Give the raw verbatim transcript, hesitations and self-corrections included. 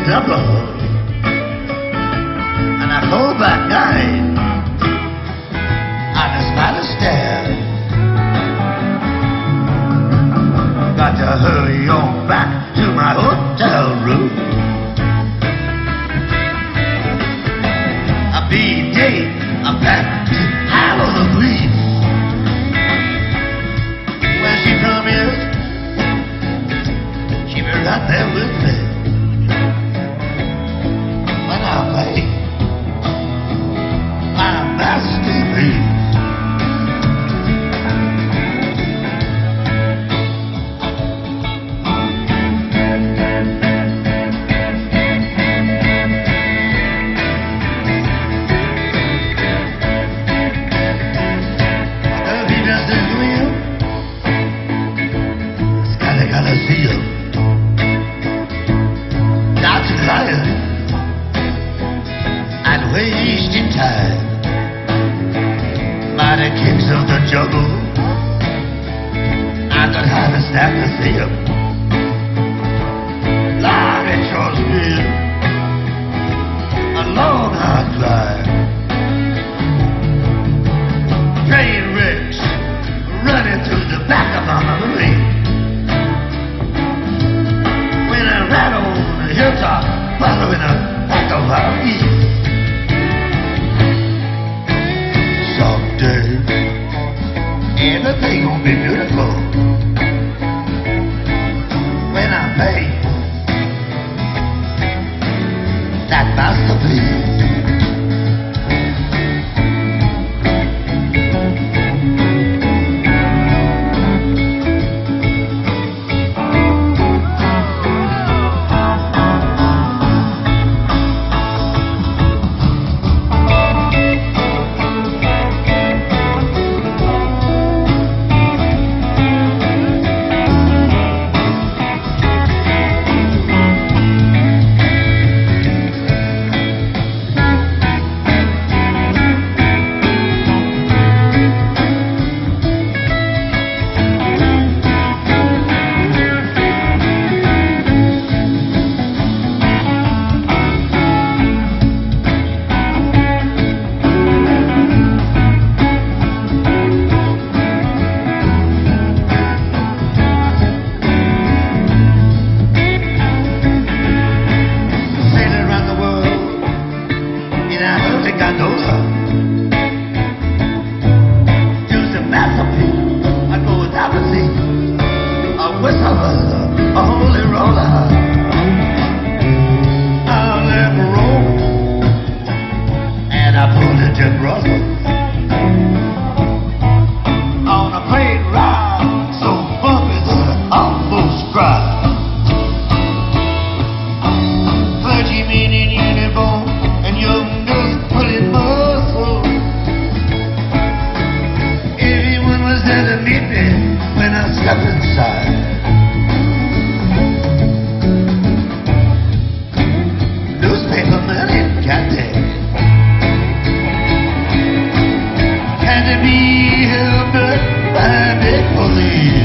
double, and I go back nine. I just might have stared. Got to hurry on back to my hotel room. A B-day, I'm back out of the breeze. When she come in, she be right there with me. When I pay my masterpiece. Gotta see him. Not lying and wasting time. By the kicks of the jungle, I don't have a staff to see him. Lord, it sure's been a long, hard climb. Train wrecks running through the back of my brain. Right on the hilltop, following a pack of our feet. Someday, everything gon' be beautiful. When I pay that masterpiece. A holy roller, I let it roll, and I pulled it to Brussels on a plane ride, so bumpy that I almost cried. Clergymen in uniform and young girls pulling muscle. Everyone was there to meet me when I stepped inside. Had to be held up by big police.